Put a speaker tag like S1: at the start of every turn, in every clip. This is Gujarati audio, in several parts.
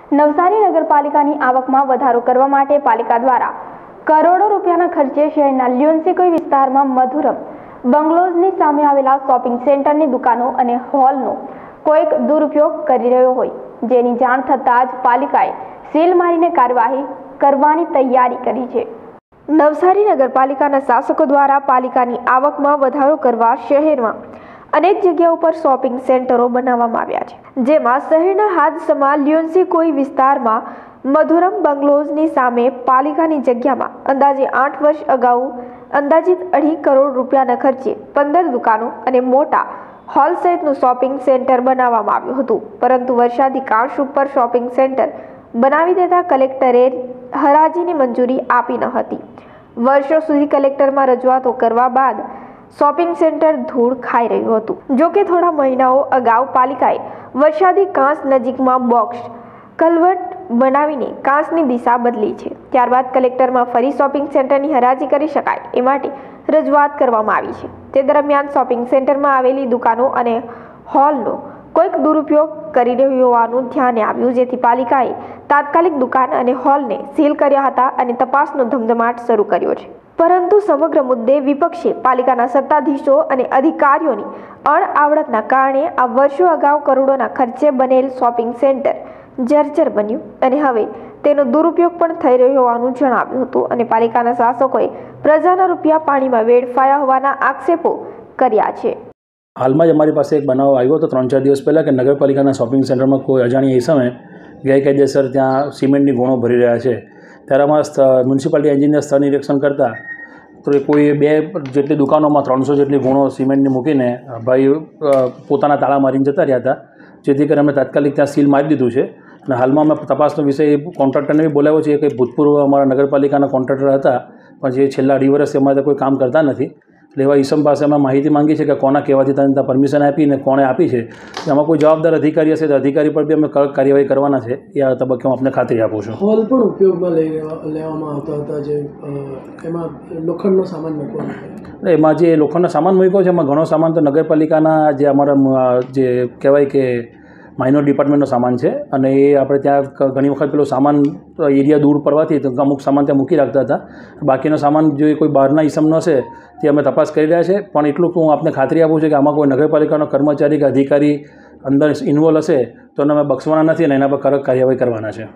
S1: નવસારી નગરપાલિકાની આવકમાં વધારો કરવા માટે પાલિકા દ્વારા કરોડો રૂપિયાના ખર્ચે શહેરના લ્યુન્સીકોઈ વિસ્તારમાં મધુરમ બંગલોઝની સામે આવેલા શોપિંગ સેન્ટરની દુકાનો અને હોલનો કોઈક દુરુપયોગ કરી રહ્યો હોય, જેની જાણ થતાં જ પાલિકાએ સીલ મારીને કાર્યવાહી કરવાની તૈયારી કરી છે। નવસારી નગરપાલિકાના શાસકો દ્વારા પાલિકાની આવકમાં વધારો કરવા શહેરમાં અનેક જગ્યાઓ પર શોપિંગ સેન્ટરો બનાવવામાં આવ્યા છે, જેમાં શહેરના હાદસમાં લ્યુન્સીકોઈ વિસ્તારમાં મધુરમ બંગલોઝની સામે પાલિકાની જગ્યામાં અંદાજે 8 વર્ષ અગાઉ અંદાજિત 2.5 કરોડ રૂપિયાના ખર્ચે 15 દુકાનો અને મોટા હોલ સહિતનું શોપિંગ સેન્ટર બનાવવામાં આવ્યું હતું, પરંતુ વર્ષાધિકાંશ ઉપર શોપિંગ સેન્ટર બનાવી દેતા કલેક્ટરે હરાજીની મંજૂરી આપી ન હતી। વર્ષો સુધી કલેક્ટરમાં રજૂઆતો કરવા બાદ શોપિંગ સેન્ટર ધૂળ ખાઈ રહ્યું હતું। જો કે થોડા મહિનાઓ અગાઉ પાલિકાએ વરસાદી કાંસ નજીકમાં બોક્સ કલવટ બનાવીને કાંસની દિશા બદલી છે। ત્યારબાદ કલેક્ટરમાં ફરી શોપિંગ સેન્ટરની હરાજી કરી શકાય એ માટે રજૂઆત કરવામાં આવી છે। તે દરમિયાન શોપિંગ સેન્ટરમાં આવેલી દુકાનો અને હોલનો કોઈક દુરુપયોગ કરી રહ્યું હોવાનું ધ્યાને આવ્યું, જેથી પાલિકાએ તાત્કાલિક દુકાન અને હોલને સીલ કર્યા હતા અને તપાસનો ધમધમાટ શરૂ કર્યો છે। પરંતુ સમગ્ર મુદ્દે વિપક્ષે પાલિકાના સત્તાધીશો અને અધિકારીઓની અણઆવડતના કારણે આ વર્ષો અગાઉ કરોડોના ખર્ચે બનેલ શોપિંગ સેન્ટર જર્જર બન્યું અને હવે તેનો દુરુપયોગ પણ થઈ રહ્યો હોવાનું જણાવ્યું હતું અને પાલિકાના શાસકોએ પ્રજાના રૂપિયા પાણીમાં વેડફાયા હોવાના આક્ષેપો કર્યા છે।
S2: હાલમાં જ અમારી પાસે એક બનાવ આવ્યો હતો 3-4 દિવસ પહેલાં કે નગરપાલિકાના શોપિંગ સેન્ટરમાં કોઈ અજાણી ઇસમે ગેરકાયદેસર ત્યાં સિમેન્ટની ગુણો ભરી રહ્યા છે, ત્યારે અમારા મ્યુનિસિપાલિટી એન્જિનિયર સ્થળ નિરીક્ષણ કરતા તો કોઈ 2 જેટલી દુકાનોમાં 300 જેટલી ગુણો સિમેન્ટની મૂકીને ભાઈ પોતાના તાળા મારીને જતા રહ્યા હતા, જેથી કરી અમે તાત્કાલિક ત્યાં સીલ મારી દીધું છે। અને હાલમાં અમે તપાસનો વિષય કોન્ટ્રાક્ટરને બી બોલાવ્યો છે કે ભૂતપૂર્વ અમારા નગરપાલિકાના કોન્ટ્રાક્ટર હતા, પણ જે છેલ્લા 2.5 વર્ષથી અમારે કોઈ કામ કરતા નથી, એટલે એવા ઈસમ પાસે અમે માહિતી માંગી છે કે કોના કહેવાથી ત્યાં પરમિશન આપી ને કોણે આપી છે। એમાં કોઈ જવાબદાર અધિકારી હશે તો અધિકારી પર બી અમે કાર્યવાહી કરવાના છે, એ આ તબક્કે હું આપને ખાતરી આપું છું।
S3: હોલ પણ ઉપયોગમાં લેવામાં આવતા હતા, જે એમાં લોખંડનો સામાન મૂકવાનો,
S2: એમાં જે લોખંડનો સામાન મૂક્યો છે એમાં ઘણો સામાન તો નગરપાલિકાના જે અમારા જે કહેવાય કે માઇનોર ડિપાર્ટમેન્ટનો સામાન છે, અને એ આપણે ત્યાં ઘણી વખત પેલો સામાન એરિયા દૂર પડવાથી અમુક સામાન ત્યાં મૂકી રાખતા હતા। બાકીનો સામાન જો કોઈ બહારના ઇસમનો હશે તે અમે તપાસ કરી રહ્યા છે, પણ એટલું હું આપને ખાતરી આપું છું કે આમાં કોઈ નગરપાલિકાનો કર્મચારી કે અધિકારી અંદર ઇન્વોલ્વ હશે તો એને અમે બક્ષવાના નથી અને એના પર કડક કાર્યવાહી કરવાના છે।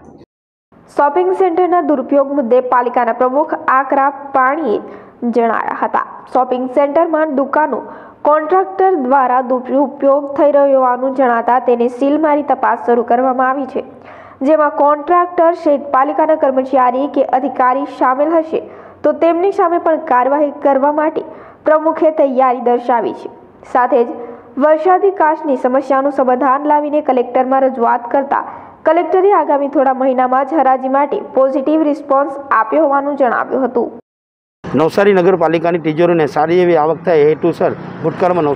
S1: શોપિંગ સેન્ટરના દુરુપયોગ મુદ્દે પાલિકાના પ્રમુખ આકરા પાણીએ જણાવ્યા હતા। શોપિંગ સેન્ટરમાં દુકાનો કોન્ટ્રાક્ટર દ્વારા દુરુપયોગ થઈ રહ્યો હોવાનું જણાતા તેને સીલ મારી તપાસ શરૂ કરવામાં આવી છે, જેમાં કોન્ટ્રાક્ટર સહિત પાલિકાના કર્મચારી કે અધિકારી સામેલ હશે તો તેમની સામે પણ કાર્યવાહી કરવા માટે પ્રમુખે તૈયારી દર્શાવી છે। સાથે જ વરસાદી કાંસની સમસ્યાનું સમાધાન લાવીને કલેક્ટરમાં રજૂઆત કરતા કલેક્ટરે આગામી થોડા મહિનામાં જ હરાજી માટે પોઝિટિવ રિસ્પોન્સ આપ્યો હોવાનું જણાવ્યું હતું।
S4: નવસારી નગરપાલિકાની તિજોરીને સારી એવી આવક થાય હેતુસર ભૂતકાળમાં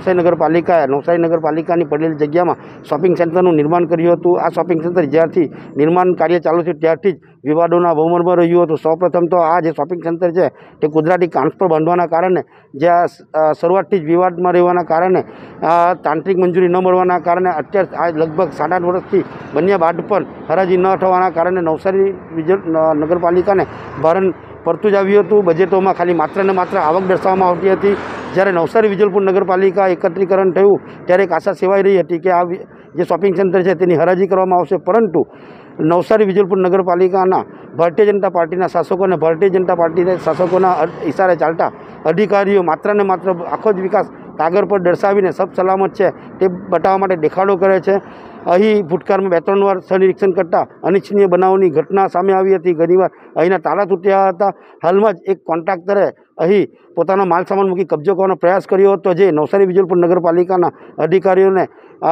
S4: નવસારી નગરપાલિકાની પડેલી જગ્યામાં શોપિંગ સેન્ટરનું નિર્માણ કર્યું હતું। આ શોપિંગ સેન્ટર જ્યારથી નિર્માણ કાર્ય ચાલુ થયું ત્યારથી જ વિવાદોના બહુમરમાં રહ્યું હતું। સૌપ્રથમ તો આ જે શોપિંગ સેન્ટર છે તે કુદરતી કાંસ પર બાંધવાના કારણે, જ્યાં શરૂઆતથી જ વિવાદમાં રહેવાના કારણે, તાંત્રિક મંજૂરી ન મળવાના કારણે અત્યારે લગભગ 7-8 વર્ષથી બન્યા બાદ પણ હરાજી ન થવાના કારણે નવસારી નગરપાલિકાને ભારણ પડતું જ આવ્યું હતું। બજેટોમાં ખાલી માત્ર ને માત્ર આવક દર્શાવવામાં આવતી હતી। જ્યારે નવસારી વિજલપુર નગરપાલિકા એકત્રીકરણ થયું ત્યારે એક આશા સેવાઈ રહી હતી કે આ જે શોપિંગ સેન્ટર છે તેની હરાજી કરવામાં આવશે, પરંતુ નવસારી વિજલપુર નગરપાલિકાના ભારતીય જનતા પાર્ટીના શાસકો અને ભારતીય જનતા પાર્ટીના શાસકોના ઇશારે ચાલતા અધિકારીઓ માત્ર ને માત્ર આખો જ વિકાસ કાગળ પર દર્શાવીને સબ સલામત છે તે બતાવવા માટે દેખાડો કરે છે। અહીં ભૂતકાળમાં 2-3 વાર સ્થળ નિરીક્ષણ કરતાં અનિચ્છનીય બનાવની ઘટના સામે આવી હતી। ઘણીવાર અહીંના તાળા તૂટ્યા હતા। હાલમાં જ એક કોન્ટ્રાક્ટરે અહીં પોતાનો માલ સામાન મૂકી કબજો કરવાનો પ્રયાસ કર્યો હતો, જે નવસારી વિજલપુર નગરપાલિકાના અધિકારીઓને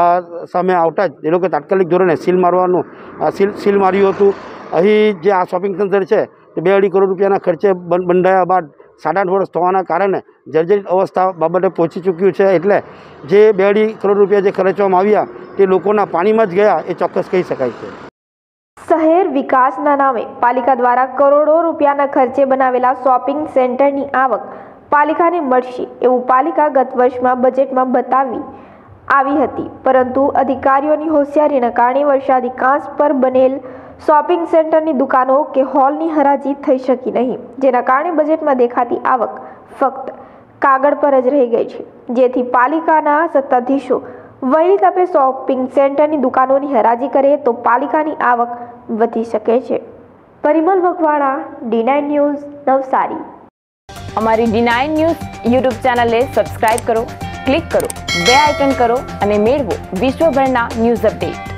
S4: સામે આવતા જ એ લોકો તાત્કાલિક ધોરણે સીલ માર્યું હતું। અહીં જે આ શોપિંગ સેન્ટર છે તે 2.5 કરોડ રૂપિયાના ખર્ચે બંધાયા બાદ 7-8 વર્ષ થવાના કારણે જર્જરિત અવસ્થા બાબતે પહોંચી ચૂક્યું છે। એટલે જે 2.5 કરોડ રૂપિયા જે ખર્ચવામાં આવ્યા તે લોકોના પાણીમાં જ ગયા એ ચોક્કસ કહી શકાય છે।
S1: શહેર વિકાસના નામે પાલિકા દ્વારા કરોડો રૂપિયાના ખર્ચે બનાવેલા શોપિંગ સેન્ટરની આવક પાલિકાને મળશે એવું પાલિકા ગત વર્ષમાં બજેટમાં બતાવી આવી હતી, પરંતુ અધિકારીઓની હોશિયારીના કારણે વરસાદી કાંસ પર બનેલ શોપિંગ સેન્ટરની દુકાનો કે હોલની હરાજી થઈ શકી નહીં, જેના કારણે બજેટમાં દેખાતી આવક ફક્ત કાગળ પર જ રહી ગઈ છે, જેથી પાલિકાના સત્તાધીશો વહેલી તકે શોપિંગ સેન્ટરની દુકાનોની હરાજી કરે તો પાલિકાની આવક વધી શકે છે। Parimal Vakwada, D9 news, Navsari.
S5: અમારી D9 ન્યૂઝ યુટ્યુબ ચેનલને સબસ્ક્રાઇબ કરો, ક્લિક કરો, બે આઇકન કરો અને મેળવો વિશ્વભરના ન્યૂઝ અપડેટ।